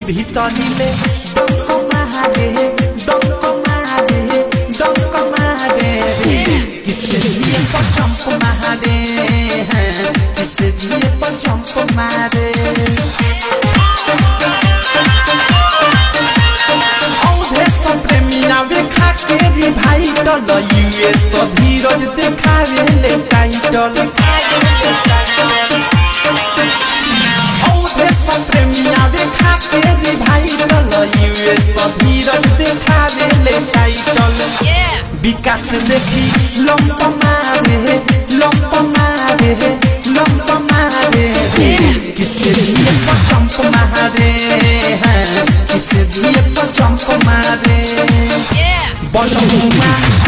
भीतरीले डंक मारे किससे दिए पर जंप मारे किससे दिए पर जंप मारे औधे सब प्रेमिया वे खाके दी भाई टल यूएस धीरज देखावे ले टाइटल प्रेमिया देखा के रे भाई टल यूएस धीरज देखावे ले टाइटल विकास देखी लंप मारे किससे दिए पर जंप मारे किससे दिए पर जंप मारे बोलो